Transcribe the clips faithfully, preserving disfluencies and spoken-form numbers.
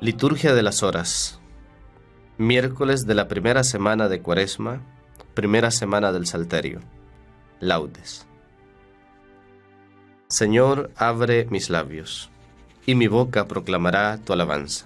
Liturgia de las Horas. Miércoles de la primera semana de Cuaresma, primera semana del Salterio. Laudes. Señor, abre mis labios, y mi boca proclamará tu alabanza.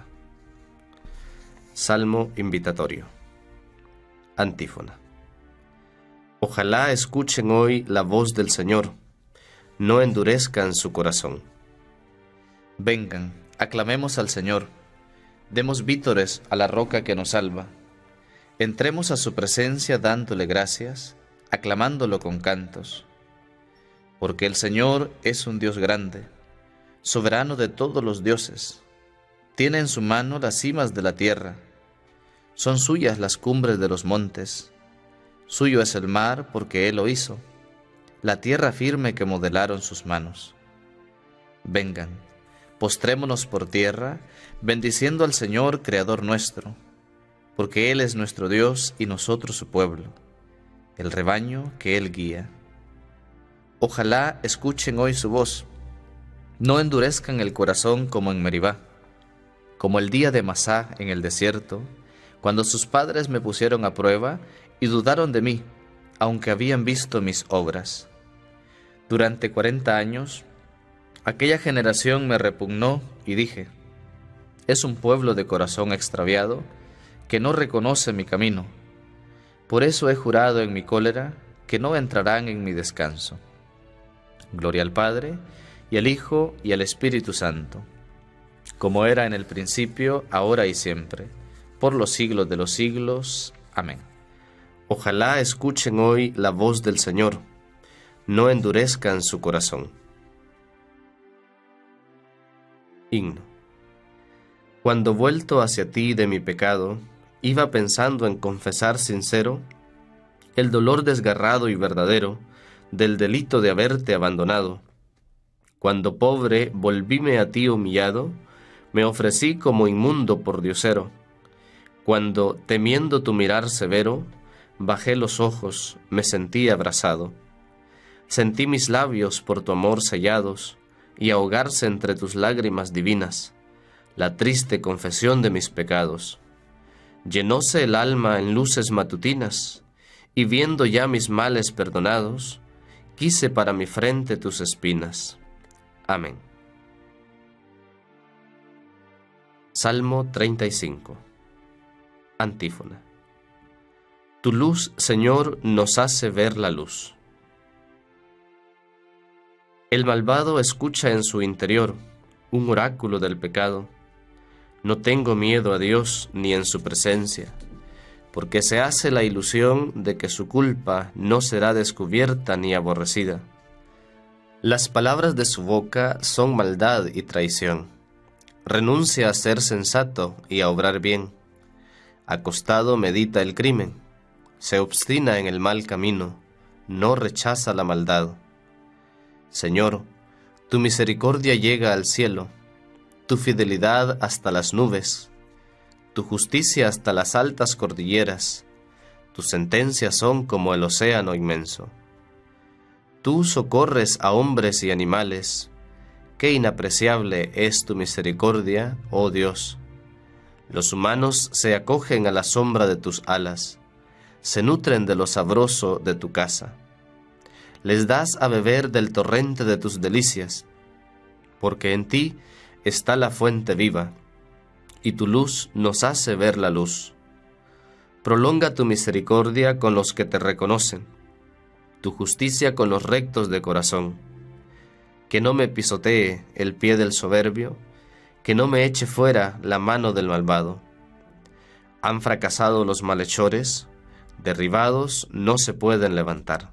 Salmo invitatorio. Antífona. Ojalá escuchen hoy la voz del Señor, no endurezcan su corazón. Vengan, aclamemos al Señor, demos vítores a la roca que nos salva. Entremos a su presencia dándole gracias, aclamándolo con cantos. Porque el Señor es un Dios grande, soberano de todos los dioses. Tiene en su mano las cimas de la tierra, son suyas las cumbres de los montes. Suyo es el mar porque Él lo hizo, la tierra firme que modelaron sus manos. Vengan, postrémonos por tierra, bendiciendo al Señor, Creador nuestro, porque Él es nuestro Dios y nosotros su pueblo, el rebaño que Él guía. Ojalá escuchen hoy su voz, no endurezcan el corazón como en Meribá, como el día de Masá en el desierto, cuando sus padres me pusieron a prueba y dudaron de mí, aunque habían visto mis obras. Durante cuarenta años, aquella generación me repugnó y dije, es un pueblo de corazón extraviado que no reconoce mi camino. Por eso he jurado en mi cólera que no entrarán en mi descanso. Gloria al Padre, y al Hijo, y al Espíritu Santo, como era en el principio, ahora y siempre, por los siglos de los siglos. Amén. Ojalá escuchen hoy la voz del Señor, no endurezcan su corazón. Himno. Cuando vuelto hacia ti de mi pecado, iba pensando en confesar sincero el dolor desgarrado y verdadero del delito de haberte abandonado. Cuando pobre volvíme a ti humillado, me ofrecí como inmundo por diosero. Cuando, temiendo tu mirar severo, bajé los ojos, me sentí abrazado. Sentí mis labios por tu amor sellados, y ahogarse entre tus lágrimas divinas, la triste confesión de mis pecados. Llenóse el alma en luces matutinas, y viendo ya mis males perdonados, quise para mi frente tus espinas. Amén. Salmo treinta y cinco. Antífona. Tu luz, Señor, nos hace ver la luz. El malvado escucha en su interior un oráculo del pecado. No tengo miedo a Dios ni en su presencia, porque se hace la ilusión de que su culpa no será descubierta ni aborrecida. Las palabras de su boca son maldad y traición. Renuncia a ser sensato y a obrar bien. Acostado medita el crimen, se obstina en el mal camino, no rechaza la maldad. Señor, tu misericordia llega al cielo, tu fidelidad hasta las nubes, tu justicia hasta las altas cordilleras, tus sentencias son como el océano inmenso. Tú socorres a hombres y animales, qué inapreciable es tu misericordia, oh Dios. Los humanos se acogen a la sombra de tus alas, se nutren de lo sabroso de tu casa. Les das a beber del torrente de tus delicias, porque en ti está la fuente viva, y tu luz nos hace ver la luz. Prolonga tu misericordia con los que te reconocen, tu justicia con los rectos de corazón. Que no me pisotee el pie del soberbio, que no me eche fuera la mano del malvado. Han fracasado los malhechores, derribados no se pueden levantar.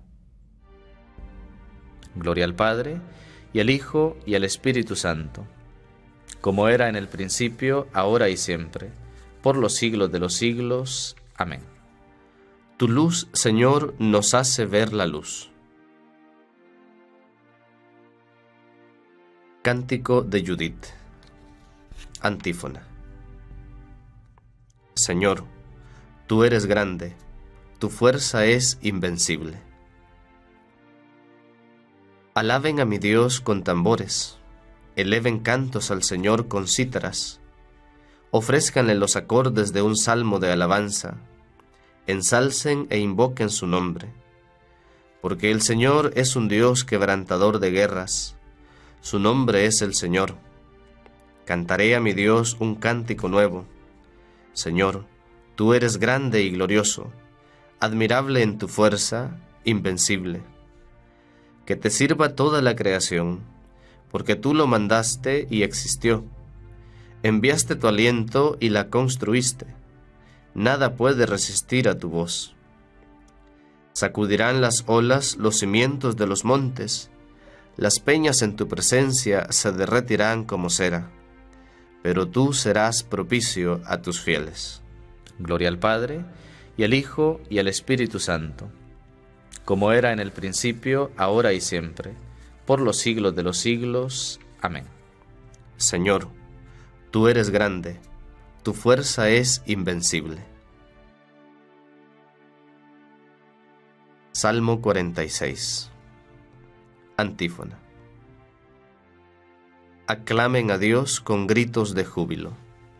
Gloria al Padre, y al Hijo, y al Espíritu Santo, como era en el principio, ahora y siempre, por los siglos de los siglos. Amén. Tu luz, Señor, nos hace ver la luz. Cántico de Judith. Antífona. Señor, tú eres grande, tu fuerza es invencible. Alaben a mi Dios con tambores, eleven cantos al Señor con cítaras, Ofrézcanle los acordes de un salmo de alabanza, ensalcen e invoquen su nombre. Porque el Señor es un Dios quebrantador de guerras, su nombre es el Señor. Cantaré a mi Dios un cántico nuevo. Señor, tú eres grande y glorioso, admirable en tu fuerza, invencible. Que te sirva toda la creación, porque tú lo mandaste y existió. Enviaste tu aliento y la construiste. Nada puede resistir a tu voz. Sacudirán las olas los cimientos de los montes, las peñas en tu presencia se derretirán como cera, pero tú serás propicio a tus fieles. Gloria al Padre, y al Hijo, y al Espíritu Santo, como era en el principio, ahora y siempre, por los siglos de los siglos. Amén. Señor, tú eres grande, tu fuerza es invencible. Salmo cuarenta y seis. Antífona. Aclamen a Dios con gritos de júbilo.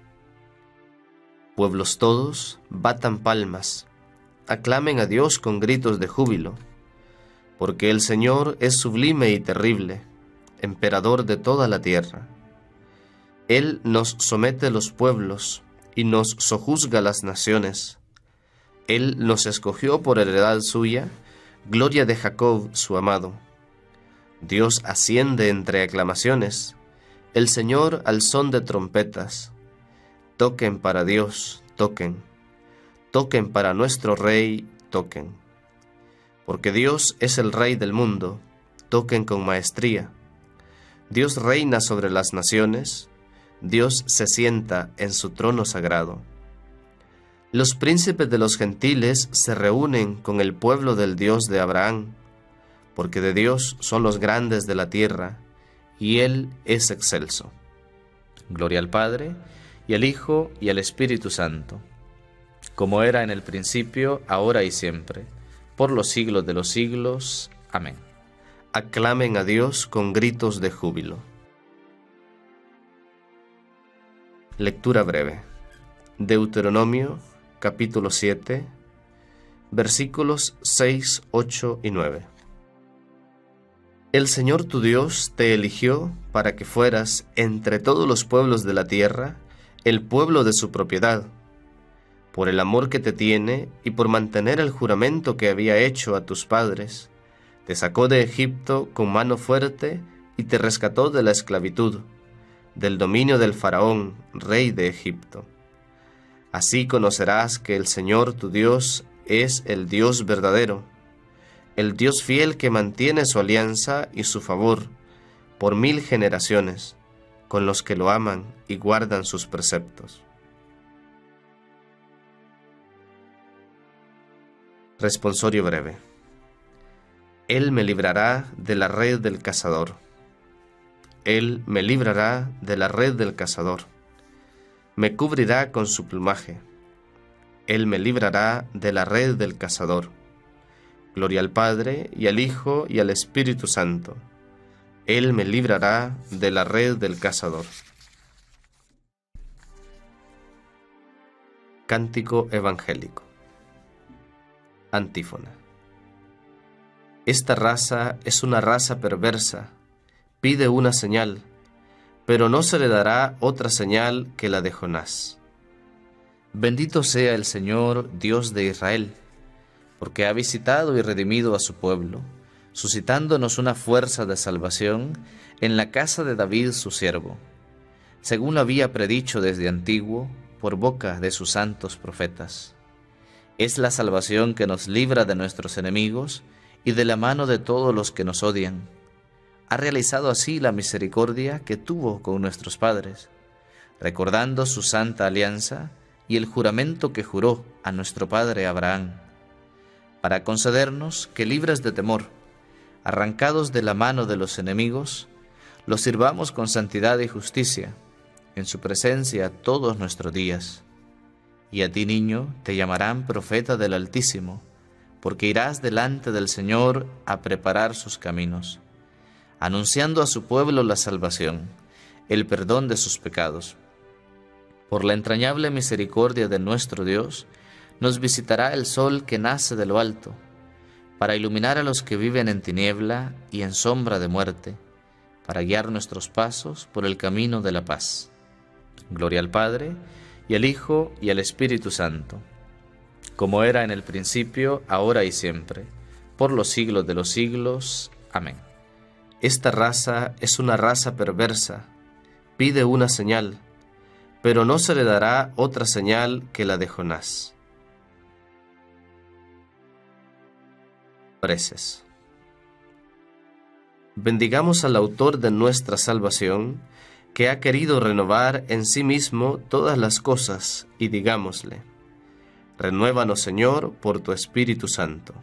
Pueblos todos, batan palmas, aclamen a Dios con gritos de júbilo, porque el Señor es sublime y terrible, emperador de toda la tierra. Él nos somete los pueblos y nos sojuzga las naciones. Él nos escogió por heredad suya, gloria de Jacob su amado. Dios asciende entre aclamaciones, el Señor al son de trompetas. Toquen para Dios, toquen, toquen para nuestro Rey, toquen. Porque Dios es el Rey del mundo, toquen con maestría. Dios reina sobre las naciones, Dios se sienta en su trono sagrado. Los príncipes de los gentiles se reúnen con el pueblo del Dios de Abraham, porque de Dios son los grandes de la tierra, y Él es excelso. Gloria al Padre, y al Hijo, y al Espíritu Santo, como era en el principio, ahora y siempre, por los siglos de los siglos. Amén. Aclamen a Dios con gritos de júbilo. Lectura breve. Deuteronomio, capítulo siete, versículos seis, ocho y nueve. El Señor tu Dios te eligió para que fueras, entre todos los pueblos de la tierra, el pueblo de su propiedad, por el amor que te tiene y por mantener el juramento que había hecho a tus padres. Te sacó de Egipto con mano fuerte y te rescató de la esclavitud, del dominio del faraón, rey de Egipto. Así conocerás que el Señor tu Dios es el Dios verdadero, el Dios fiel que mantiene su alianza y su favor por mil generaciones, con los que lo aman y guardan sus preceptos. Responsorio breve. Él me librará de la red del cazador. Él me librará de la red del cazador. Me cubrirá con su plumaje. Él me librará de la red del cazador. Gloria al Padre, y al Hijo, y al Espíritu Santo. Él me librará de la red del cazador. Cántico evangélico. Antífona. Esta raza es una raza perversa, pide una señal, pero no se le dará otra señal que la de Jonás. Bendito sea el Señor, Dios de Israel, porque ha visitado y redimido a su pueblo, suscitándonos una fuerza de salvación en la casa de David su siervo, según lo había predicho desde antiguo por boca de sus santos profetas. Es la salvación que nos libra de nuestros enemigos y de la mano de todos los que nos odian. Ha realizado así la misericordia que tuvo con nuestros padres, recordando su santa alianza y el juramento que juró a nuestro padre Abraham, para concedernos que, libres de temor, arrancados de la mano de los enemigos, los sirvamos con santidad y justicia, en su presencia todos nuestros días. Y a ti, niño, te llamarán profeta del Altísimo, porque irás delante del Señor a preparar sus caminos, anunciando a su pueblo la salvación, el perdón de sus pecados, Por la entrañable misericordia de nuestro Dios, nos visitará el sol que nace de lo alto, para iluminar a los que viven en tiniebla y en sombra de muerte, para guiar nuestros pasos por el camino de la paz. Gloria al Padre, y al Hijo, y al Espíritu Santo, como era en el principio, ahora y siempre, por los siglos de los siglos. Amén. Esta raza es una raza perversa, pide una señal, pero no se le dará otra señal que la de Jonás. Preces. Bendigamos al autor de nuestra salvación, que ha querido renovar en sí mismo todas las cosas, y digámosle: renuévanos, Señor, por tu Espíritu Santo.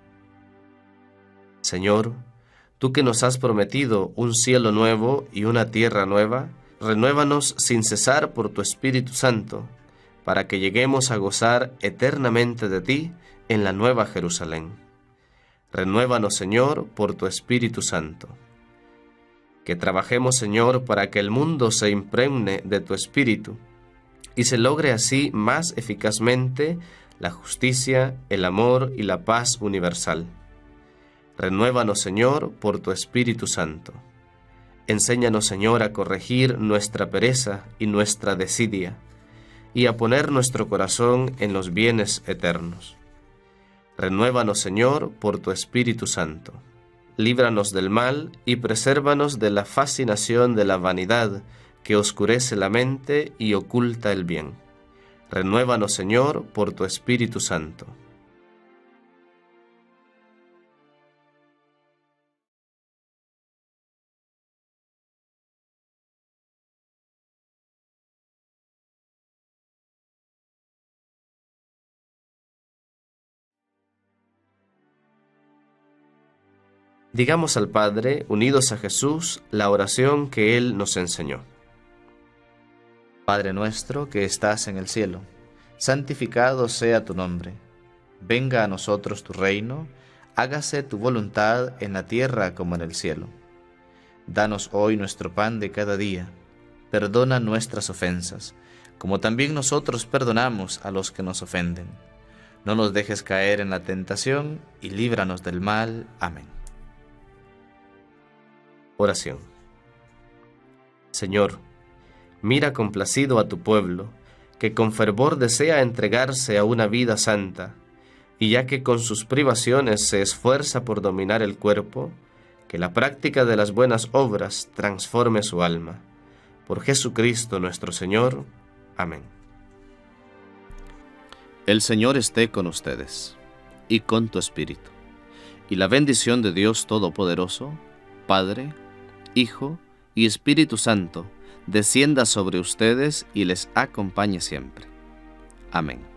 Señor, tú que nos has prometido un cielo nuevo y una tierra nueva, renuévanos sin cesar por tu Espíritu Santo, para que lleguemos a gozar eternamente de ti en la nueva Jerusalén. Renuévanos, Señor, por tu Espíritu Santo. Que trabajemos, Señor, para que el mundo se impregne de tu Espíritu y se logre así más eficazmente la justicia, el amor y la paz universal. Renuévanos, Señor, por tu Espíritu Santo. Enséñanos, Señor, a corregir nuestra pereza y nuestra desidia, y a poner nuestro corazón en los bienes eternos. Renuévanos, Señor, por tu Espíritu Santo. Líbranos del mal y presérvanos de la fascinación de la vanidad que oscurece la mente y oculta el bien. Renuévanos, Señor, por tu Espíritu Santo. Digamos al Padre, unidos a Jesús, la oración que Él nos enseñó. Padre nuestro que estás en el cielo, santificado sea tu nombre. Venga a nosotros tu reino, hágase tu voluntad en la tierra como en el cielo. Danos hoy nuestro pan de cada día. Perdona nuestras ofensas, como también nosotros perdonamos a los que nos ofenden. No nos dejes caer en la tentación y líbranos del mal. Amén. Oración. Señor, mira complacido a tu pueblo, que con fervor desea entregarse a una vida santa, y ya que con sus privaciones se esfuerza por dominar el cuerpo, que la práctica de las buenas obras transforme su alma. Por Jesucristo nuestro Señor. Amén. El Señor esté con ustedes, y con tu espíritu, y la bendición de Dios Todopoderoso, Padre, Hijo y Espíritu Santo, descienda sobre ustedes y les acompañe siempre. Amén.